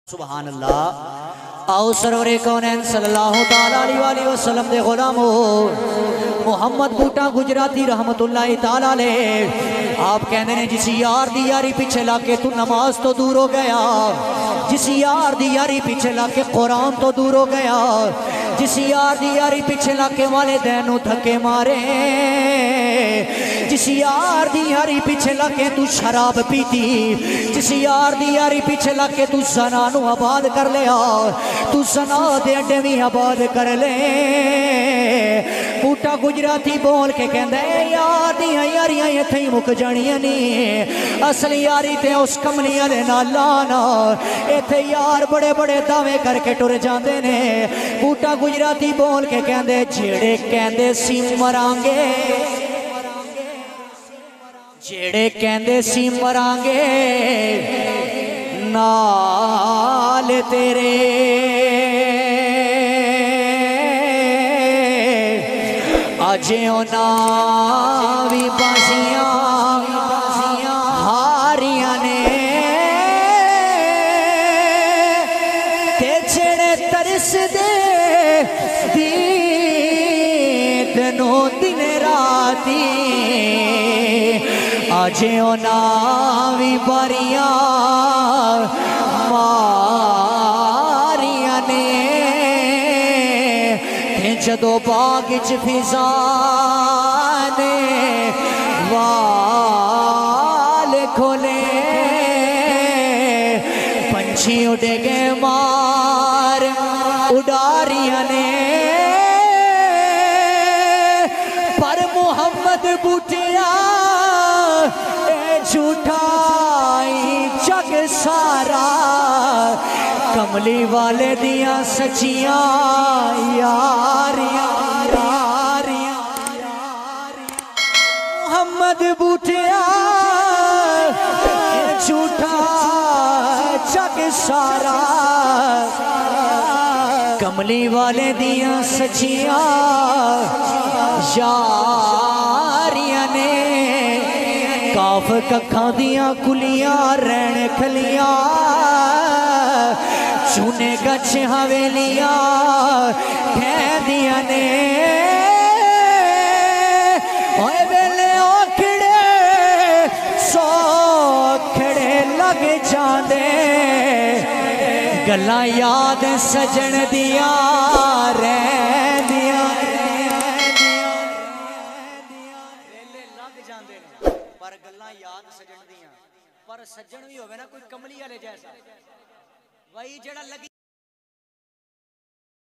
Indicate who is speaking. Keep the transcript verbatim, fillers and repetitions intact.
Speaker 1: सुभान अल्लाह। आओ सरवरे कौनैन सल्लल्लाहु ताला अलैहि वसल्लम दे गुलामो मुहम्मद बूटा गुजराती रहमतुल्लाहि ताला अलैह आप कहते हैं जिस यार दी यारी पीछे लाके तू नमाज तो दूर हो गया, जिस यार दी यारी पीछे लाके कुरान तो दूर हो गया, जिस यार दी यारी पीछे लाके वालिदैन थके मारे, जिस यार दी यारी पीछे लाके तू शराब पीती, जिस यार दी यारी पीछे लाके तू ज़ना नू आबाद कर लिया, तू ज़ना दे अड्डे भी आबाद कर ले। बूटा गुजराती बोल के कहंदा यार दियां यारियां इत्थे ही मुक जानियां नी, असली यारी ते उस कमली वाले नाल लाना, इत्थे यार बड़े बड़े दावे करके टुर जांदे ने। बूटा गुजराती बोल के कहंदे जेड़े कहंदे सी मरांगे, जेड़े कहंदे सी मरांगे नाल तेरे, अजे ना भी बासियां हारियां ने, ते जेड़े तरस दे दीदनो दिन राती, अजे ना भी बारियां मारियां ने, जदों बाग च फिजा ने वाल खोले, पंछी उड़ गए मार उडारियां ने, पर मुहम्मद बूटिया झूठा जग सारा, कमली वाले दिया सचिया यारियां यारियां, मुहम्मद बूटिया झूठा जग सारा, कमली वाले दिया सचिया यारियां ने, काफ कखा दिया कुलियां रैन खलियां, चूने गछ हवेलियां कहदियां ने, ओए वेले ओखड़े सोखड़े लग जांदे, गल्लां याद सजन दियां रहिंदियां, वेले लग जांदे ने पर गल्लां याद सजन दियां, पर सज्जन भी होवे ना कोई कमली वाले जैसा वही जड़ा लगी